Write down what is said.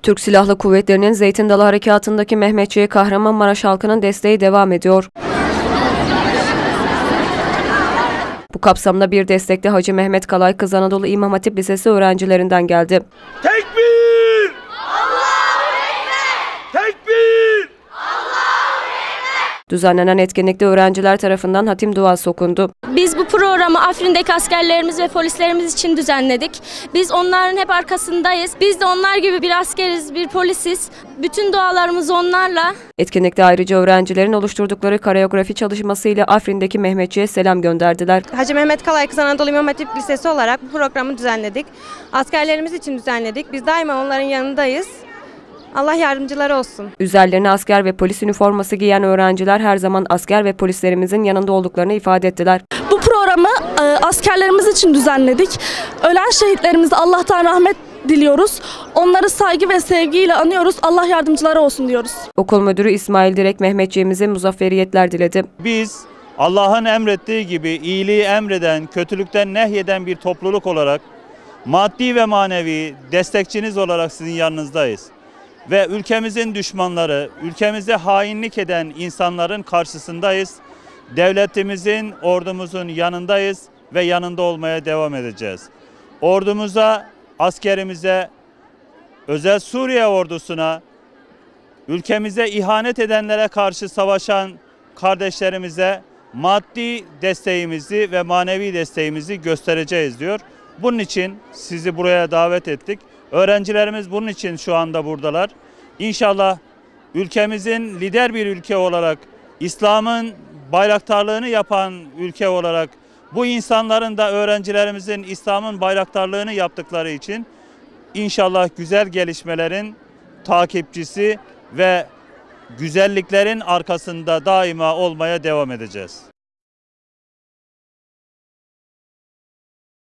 Türk Silahlı Kuvvetleri'nin Zeytin Dalı Harekatı'ndaki Mehmetçiğe Kahramanmaraş halkının desteği devam ediyor. Bu kapsamda bir destek de Hacı Mehmet Kalay Kız Anadolu İmam Hatip Lisesi öğrencilerinden geldi. Tekbir! Allahu Ekber! Tekbir! Allahu Ekber! Düzenlenen etkinlikte öğrenciler tarafından hatim duası okundu. Biz bu programı Afrin'deki askerlerimiz ve polislerimiz için düzenledik. Biz onların hep arkasındayız. Biz de onlar gibi bir askeriz, bir polisiz. Bütün dualarımız onlarla. Etkinlikte ayrıca öğrencilerin oluşturdukları koreografi çalışmasıyla Afrin'deki Mehmetçiğe selam gönderdiler. Hacı Mehmet Kalay Kız Anadolu İmam Hatip Lisesi olarak bu programı düzenledik. Askerlerimiz için düzenledik. Biz daima onların yanındayız. Allah yardımcıları olsun. Üzerlerine asker ve polis üniforması giyen öğrenciler her zaman asker ve polislerimizin yanında olduklarını ifade ettiler. Bu programı askerlerimiz için düzenledik. Ölen şehitlerimize Allah'tan rahmet diliyoruz. Onları saygı ve sevgiyle anıyoruz. Allah yardımcıları olsun diyoruz. Okul müdürü İsmail Direk Mehmetçiğimize muzafferiyetler diledi. Biz Allah'ın emrettiği gibi iyiliği emreden, kötülükten nehyeden bir topluluk olarak maddi ve manevi destekçiniz olarak sizin yanınızdayız. Ve ülkemizin düşmanları, ülkemize hainlik eden insanların karşısındayız. Devletimizin, ordumuzun yanındayız ve yanında olmaya devam edeceğiz. Ordumuza, askerimize, özel Suriye ordusuna, ülkemize ihanet edenlere karşı savaşan kardeşlerimize maddi desteğimizi ve manevi desteğimizi göstereceğiz diyor. Bunun için sizi buraya davet ettik. Öğrencilerimiz bunun için şu anda buradalar. İnşallah ülkemizin lider bir ülke olarak, İslam'ın bayraktarlığını yapan ülke olarak bu insanların da öğrencilerimizin İslam'ın bayraktarlığını yaptıkları için inşallah güzel gelişmelerin takipçisi ve güzelliklerin arkasında daima olmaya devam edeceğiz.